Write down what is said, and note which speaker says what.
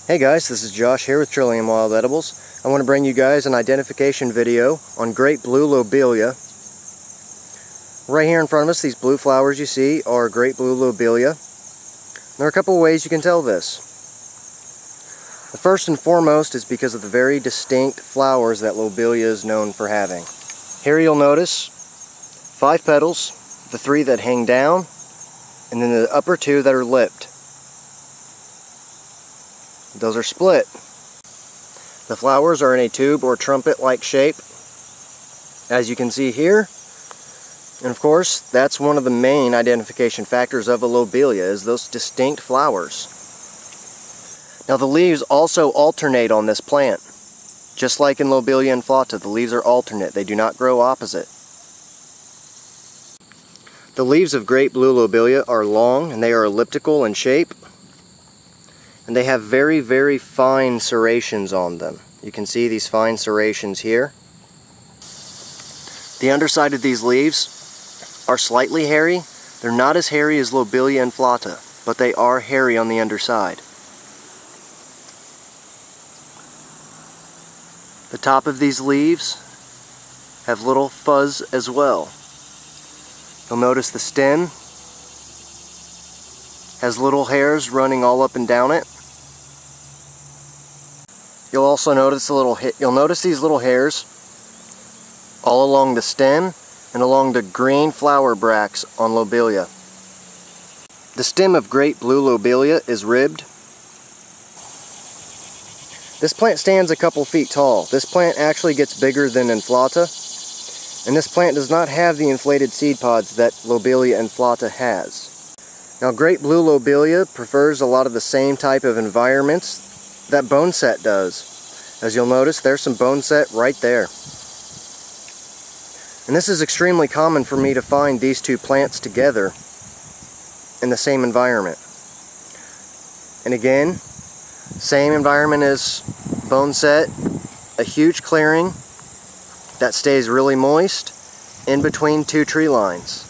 Speaker 1: Hey guys, this is Josh here with Trillium Wild Edibles. I want to bring you guys an identification video on Great Blue Lobelia. Right here in front of us, these blue flowers you see are Great Blue Lobelia. There are a couple of ways you can tell this. The first and foremost is because of the very distinct flowers that Lobelia is known for having. Here you'll notice 5 petals, the 3 that hang down, and then the upper 2 that are lipped. Those are split. The flowers are in a tube or trumpet-like shape, as you can see here. And of course, that's one of the main identification factors of a lobelia, is those distinct flowers. Now the leaves also alternate on this plant. Just like in Lobelia Inflata, the leaves are alternate. They do not grow opposite. The leaves of Great Blue Lobelia are long and they are elliptical in shape. And they have very, very fine serrations on them. You can see these fine serrations here. The underside of these leaves are slightly hairy. They're not as hairy as Lobelia Inflata, but they are hairy on the underside. The top of these leaves have little fuzz as well. You'll notice the stem has little hairs running all up and down it. You'll also notice these little hairs all along the stem and along the green flower bracts on Lobelia. The stem of Great Blue Lobelia is ribbed. This plant stands a couple feet tall. This plant actually gets bigger than Inflata, and this plant does not have the inflated seed pods that Lobelia Inflata has. Now Great Blue Lobelia prefers a lot of the same type of environments that Boneset does. As you'll notice, there's some Boneset right there. And this is extremely common for me to find these two plants together in the same environment. And again, same environment as Boneset, a huge clearing that stays really moist in between 2 tree lines.